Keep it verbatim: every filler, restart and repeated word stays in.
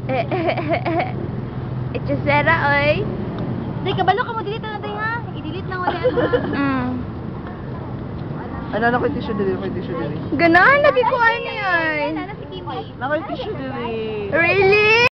Ito sera, oy. Day, kabalo ka mo, delete na natin ha. I-delete na ulit. Mm. Ano, ano ko yung tissue dili? Ko yung tissue dili? Ganahan, lagi ko ano yan. Ano si Kimi? Nako yung tissue dili. Really?